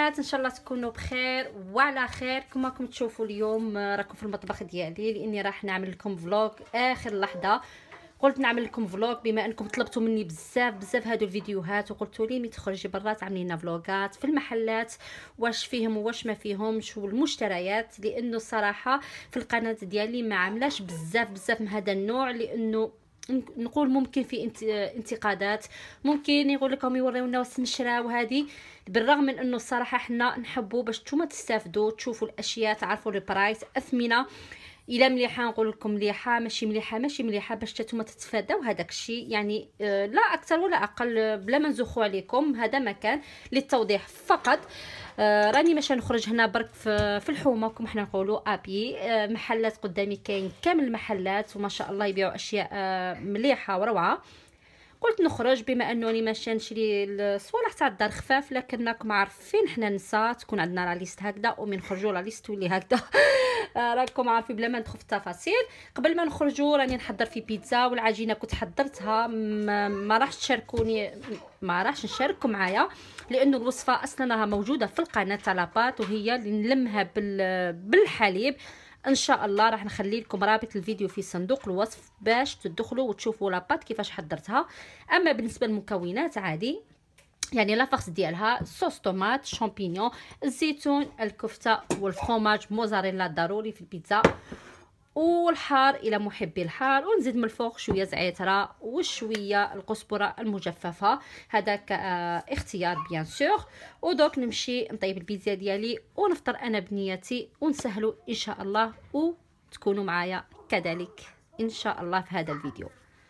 البنات، ان شاء الله تكونوا بخير وعلى خير. كما راكم تشوفوا اليوم راكم في المطبخ ديالي، لاني راح نعمل لكم فلوق اخر لحظه. قلت نعمل لكم فلوق بما انكم طلبتوا مني بزاف هادو الفيديوهات، وقلتوا لي مي تخرجي برا تعملي لنا فلوقات في المحلات، واش فيهم وواش ما فيهمش، والمشتريات. لانه الصراحه في القناه ديالي ما عاملاش بزاف من هذا النوع، لانه نقول ممكن في انتقادات، ممكن يقول لكم يوريونا واش نشراو هذه. بالرغم من انه الصراحه حنا نحبوا باش نتوما تستافدوا، تشوفوا الاشياء، تعرفوا البرايس، اثمنه الا مليحه نقول لكم مليحه، ماشي مليحه باش نتوما تتفاداو هذاك الشيء. يعني لا اكثر ولا اقل، بلا ما نزخوا عليكم. هذا مكان للتوضيح فقط. راني ماشي نخرج هنا برك في الحومه كما حنا نقولوا ابي. محلات قدامي كاين كامل المحلات، وما شاء الله يبيعوا اشياء مليحه وروعه. قلت نخرج بما انه راني ماشيه نشري الصوالح تاع الدار خفاف، لكن راكم عارفين حنا نساء تكون عندنا لا ليست هكذا، ومن نخرجوا لا ليست تولي هكذا. راكم عارفين بلا ما ندخل في التفاصيل. قبل ما نخرجوا راني نحضر في بيتزا، والعجينه كنت حضرتها، ما راحش تشاركوني، ما راحش نشارككم معايا، لانه الوصفه اصلا راها موجوده في القناه تاع لاباط، وهي اللي نلمها بالحليب. ان شاء الله راح نخلي لكم رابط الفيديو في صندوق الوصف باش تدخلوا وتشوفوا لاباط كيفاش حضرتها. اما بالنسبه للمكونات عادي، يعني لافاس ديالها صوص طوماط، شامبينيون، الزيتون، الكفته، والفرomاج موزاريلا ضروري في البيتزا، والحار الى محبي الحار، ونزيد من الفوق شويه زعتره وشويه القزبره المجففه، هذا كاختيار بيان سور. ودوك نمشي نطيب البيتزا ديالي ونفطر انا بنيتي، ونسهلوا ان شاء الله، وتكونوا معايا كذلك ان شاء الله في هذا الفيديو.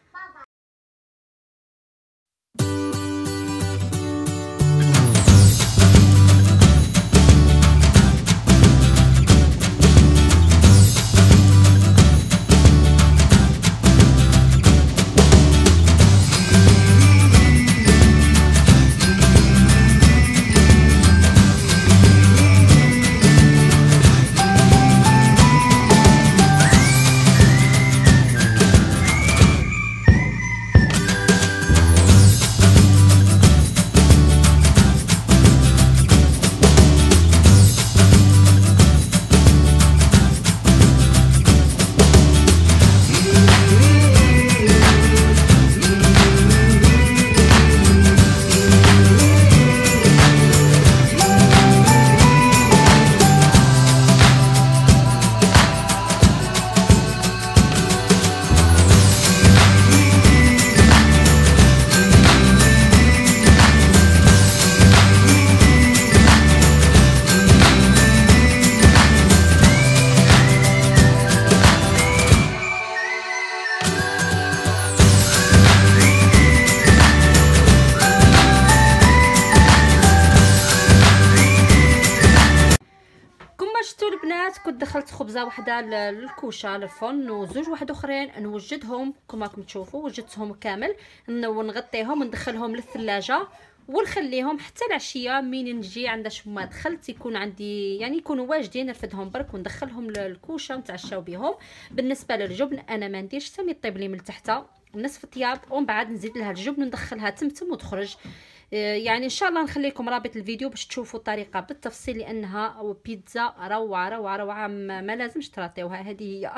كنت دخلت خبزه واحده للكوشه للفرن، وزوج واحد اخرين نوجدهم كما راكم تشوفوا. وجدتهم كامل ونغطيهم وندخلهم للثلاجه، ونخليهم حتى العشيه. من نجي عند ما دخلت يكون عندي يعني يكونوا واجدين، نرفدهم برك وندخلهم للكوشه ونتعشاو بهم. بالنسبه للجبن انا ما نديرش حتى يطيب لي من تحت نصف طياب، ومن بعد نزيد لها الجبن وندخلها تمتم وتخرج. يعني ان شاء الله نخلي لكم رابط الفيديو باش تشوفوا الطريقه بالتفصيل، لانها بيتزا روعه ما لازمش تراطيوها. هذه هي.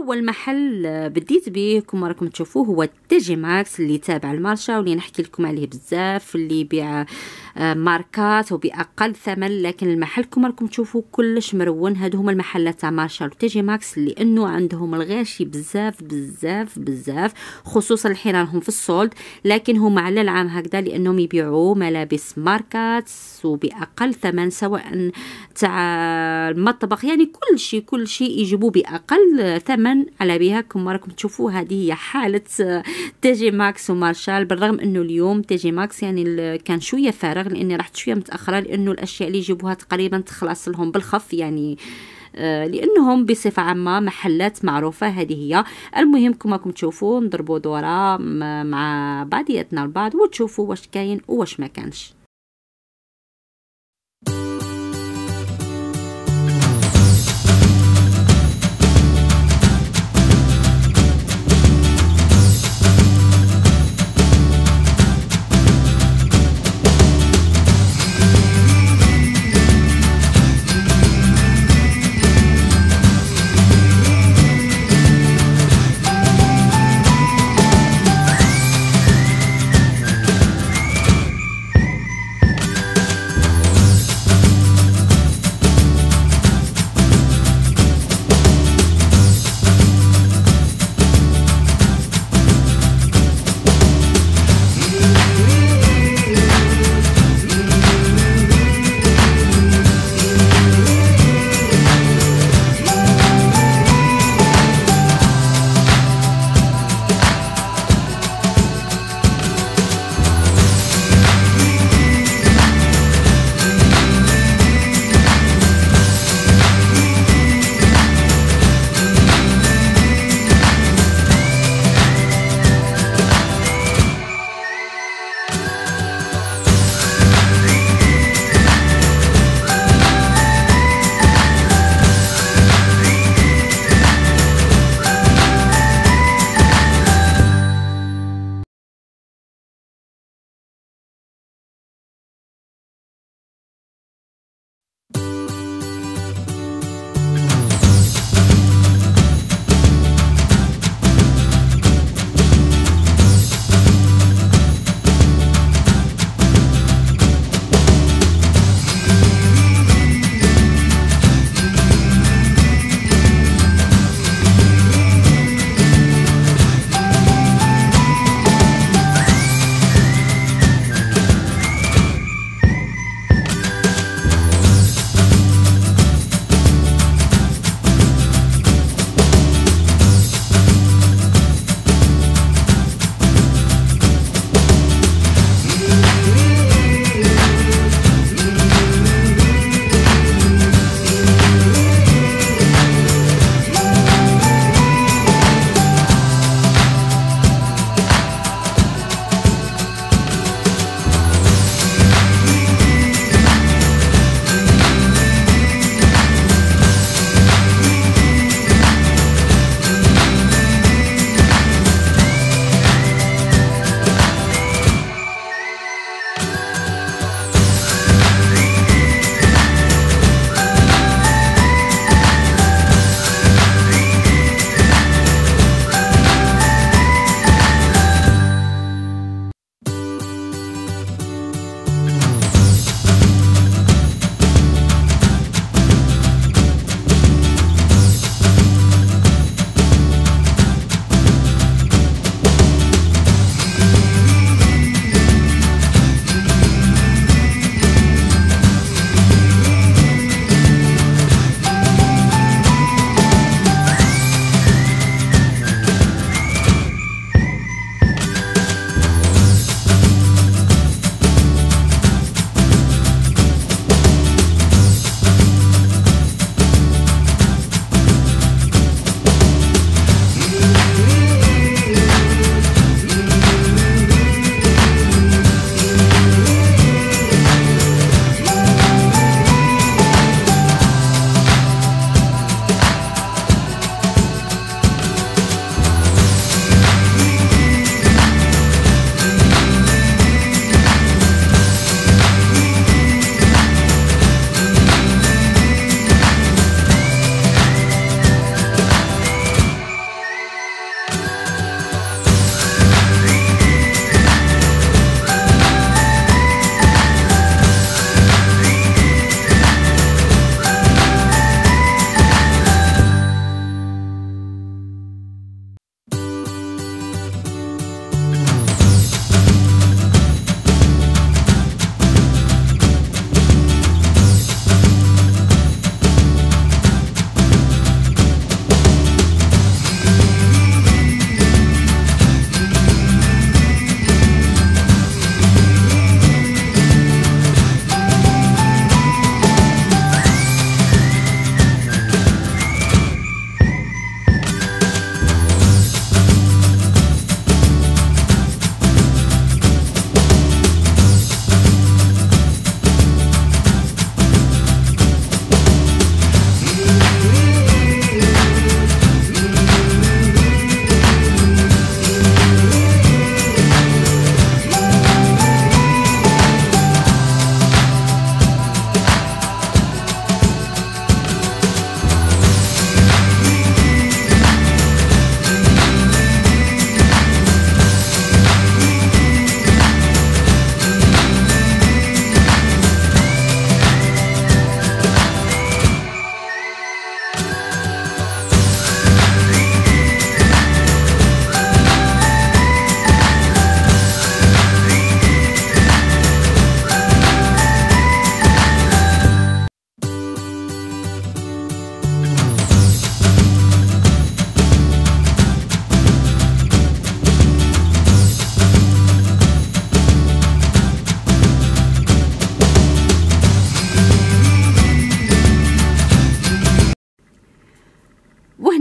اول محل بديت به كما راكم تشوفوه هو تي جي ماكس اللي تابع المارشا، واللي نحكي لكم عليه بزاف، اللي يبيع ماركات وباقل ثمن. لكن المحل كما راكم تشوفوا كلش مرون. هادو هما المحلات تاع مارشال وتي جي ماكس لانه عندهم الغاشي بزاف بزاف بزاف، خصوصا الحين راهم في السولد. لكن هما على العام هكذا لانهم يبيعوا ملابس ماركات وباقل ثمن، سواء تاع المطبخ، يعني كل شيء يجيبوه باقل ثمن على بها. كما راكم تشوفوا هذه هي حاله تي جي ماكس ومارشال. بالرغم انه اليوم تي جي ماكس يعني كان شويه فارغ لاني رحت شويه متاخره، لانه الاشياء اللي يجيبوها تقريبا تخلص لهم بالخف، يعني لانهم بصفه عامه محلات معروفه. هذه هي. المهم كما راكم تشوفوا نضربوا دوره مع بعضياتنا البعض وتشوفوا واش كاين وواش ما كانش.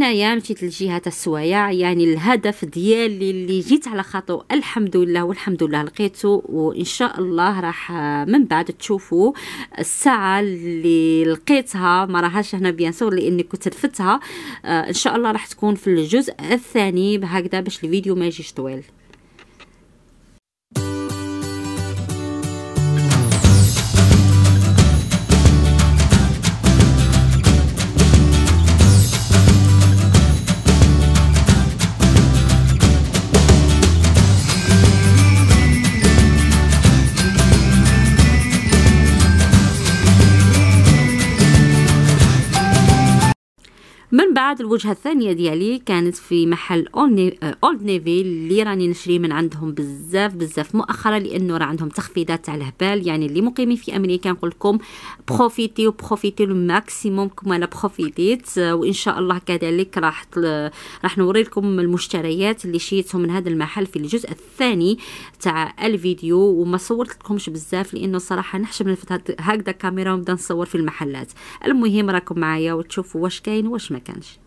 هنايا مشيت للجهه تاع السوايع، يعني الهدف ديالي اللي جيت على خاطو الحمد لله والحمد لله لقيته. وان شاء الله راح من بعد تشوفوا الساعه اللي لقيتها، ما راهاش هنا بيان سور لاني كنت رفتها. ان شاء الله راح تكون في الجزء الثاني بهكذا باش الفيديو ما يجيش طويل. من بعد الوجهه الثانيه ديالي كانت في محل اولد نيفي اللي راني نشري من عندهم بزاف مؤخرا، لانه راه عندهم تخفيضات تاع الهبال. يعني اللي مقيمين في امريكا نقول لكم بروفيتي لو ماكسيموم كما انا بروفيتيت. وان شاء الله كذلك راح نوري لكم المشتريات اللي شريتهم من هذا المحل في الجزء الثاني تاع الفيديو. وما صورت لكمش بزاف لانه صراحه نحشم نفتح هكذا كاميرا ونبدا نصور في المحلات. المهم راكم معايا وتشوفوا واش كاين واش ما كانش.